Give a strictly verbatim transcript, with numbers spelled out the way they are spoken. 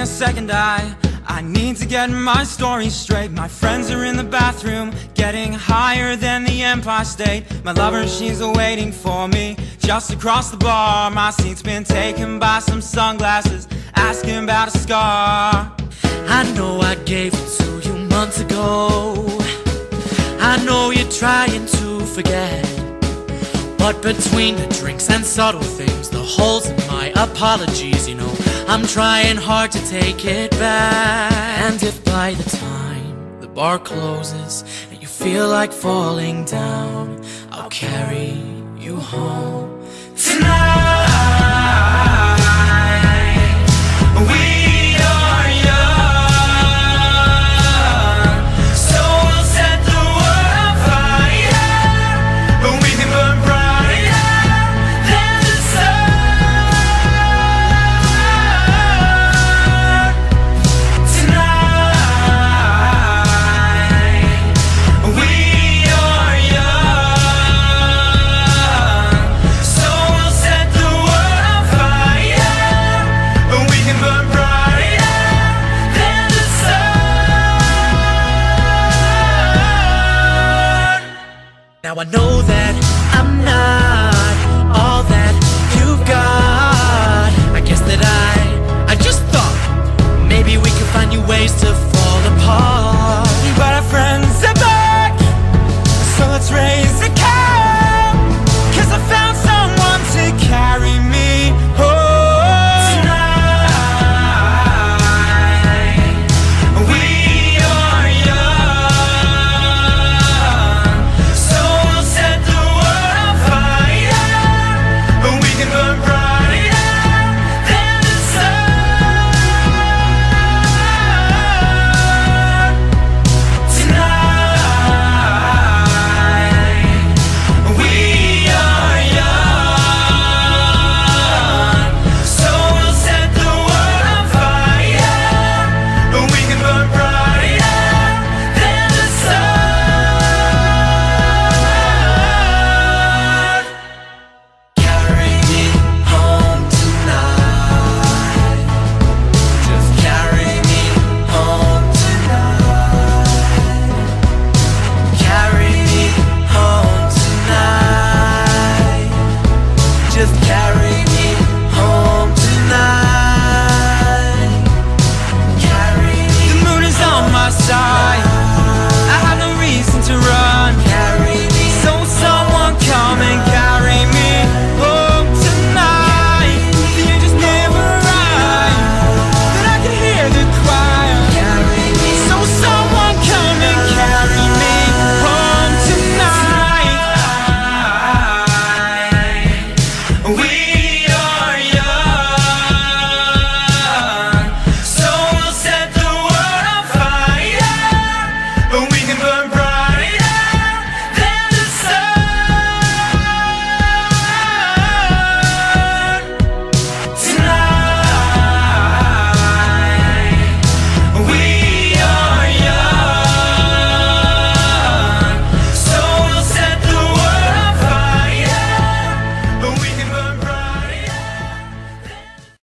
a second eye. I need to get my story straight. My friends are in the bathroom, getting higher than the Empire State. My lover, she's waiting for me just across the bar. My seat's been taken by some sunglasses, asking about a scar. I know I gave it to you months ago. I know you're trying to forget, but between the drinks and subtle things, the holes in my apologies, you know, I'm trying hard to take it back. And if by the time the bar closes and you feel like falling down, I'll carry you home tonight. We are young, so we'll set the world on fire. We can burn brighter than the sun tonight. We are young, so we'll set the world on fire. We can burn brighter than the sun. Now I know that